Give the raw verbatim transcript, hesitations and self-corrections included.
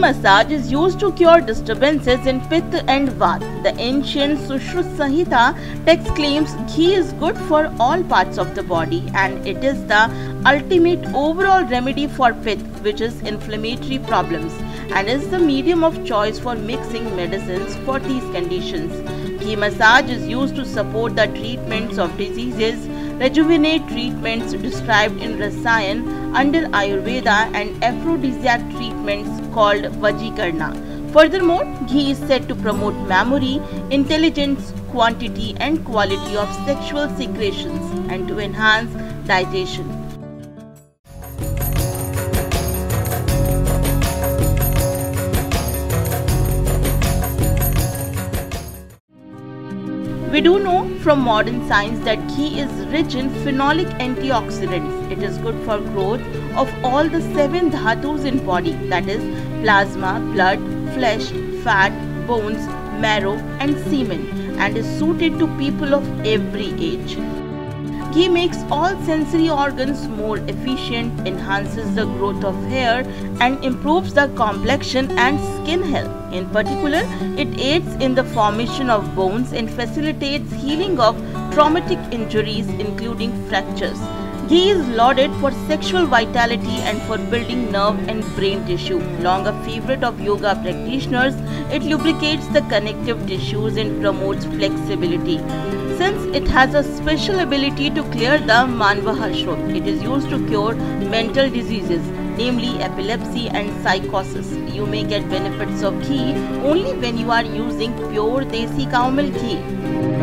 massage is used to cure disturbances in Pitta and Vata. The ancient Sushruta Samhita text claims ghee is good for all parts of the body and it is the ultimate overall remedy for Pitta, which is inflammatory problems, and is the medium of choice for mixing medicines for these conditions. Ghee massage is used to support the treatments of diseases, rejuvenate treatments described in Rasayan under Ayurveda, and aphrodisiac treatments called Vajikarna. Furthermore, ghee is said to promote memory, intelligence, quantity and quality of sexual secretions, and to enhance digestion. We do know from modern science that ghee is rich in phenolic antioxidants. It is good for growth of all the seven dhatus in body, that is plasma, blood, flesh, fat, bones, marrow and semen, and is suited to people of every age. Ghee makes all sensory organs more efficient, enhances the growth of hair and improves the complexion and skin health. In particular, it aids in the formation of bones and facilitates healing of traumatic injuries including fractures. Ghee is lauded for sexual vitality and for building nerve and brain tissue. Long a favorite of yoga practitioners, it lubricates the connective tissues and promotes flexibility. Since it has a special ability to clear the Manvahashram, it is used to cure mental diseases, namely epilepsy and psychosis. You may get benefits of ghee only when you are using pure Desi cow milk ghee.